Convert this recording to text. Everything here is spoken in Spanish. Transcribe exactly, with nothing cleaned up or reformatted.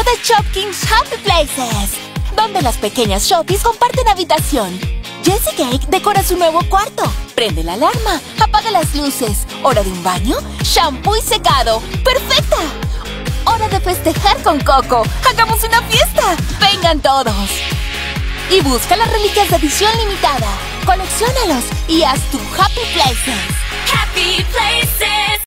de Shopkins Happy Places, donde las pequeñas Shoppies comparten habitación. Jessie Cake decora su nuevo cuarto. Prende la alarma, apaga las luces. ¿Hora de un baño? Shampoo y secado. ¡Perfecta! ¡Hora de festejar con Coco! ¡Hagamos una fiesta! ¡Vengan todos! Y busca las reliquias de edición limitada. Colecciónalos y haz tu Happy Places. Happy Places.